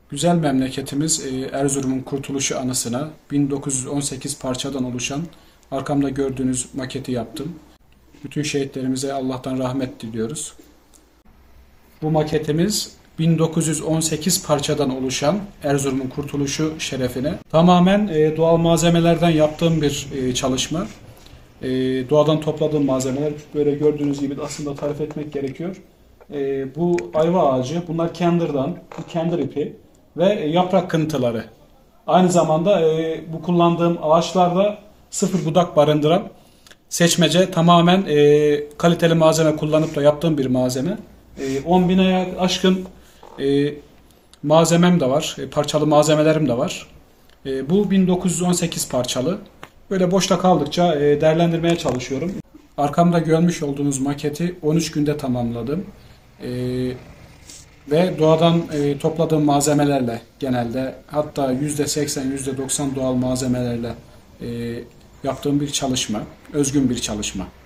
Güzel memleketimiz Erzurum'un kurtuluşu anısına 1918 parçadan oluşan arkamda gördüğünüz maketi yaptım. Bütün şehitlerimize Allah'tan rahmet diliyoruz. Bu maketimiz 1918 parçadan oluşan Erzurum'un kurtuluşu şerefine tamamen doğal malzemelerden yaptığım bir çalışma. Doğadan topladığım malzemeler böyle gördüğünüz gibi aslında tarif etmek gerekiyor. Bu ayva ağacı, bunlar kendirdan, bu kendir ipi ve yaprak kıntıları. Aynı zamanda bu kullandığım ağaçlarda sıfır budak barındıran seçmece tamamen kaliteli malzeme kullanıp da yaptığım bir malzeme. 10 bine aşkın malzemem de var, parçalı malzemelerim de var. Bu 1918 parçalı. Böyle boşta kaldıkça değerlendirmeye çalışıyorum. Arkamda görmüş olduğunuz maketi 13 günde tamamladım. Ve doğadan topladığım malzemelerle genelde hatta %80, %90 doğal malzemelerle yaptığım bir çalışma, özgün bir çalışma.